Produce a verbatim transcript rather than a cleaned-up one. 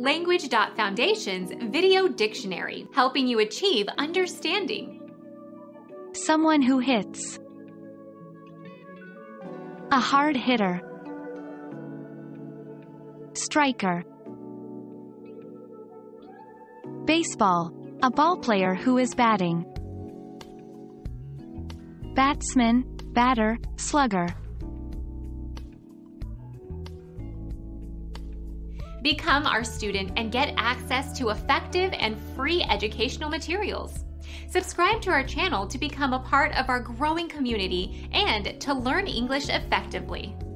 Language dot Foundation's Video Dictionary, helping you achieve understanding. Someone who hits. A hard hitter. Striker. Baseball. A ball player who is batting. Batsman, batter, slugger. Become our student and get access to effective and free educational materials. Subscribe to our channel to become a part of our growing community and to learn English effectively.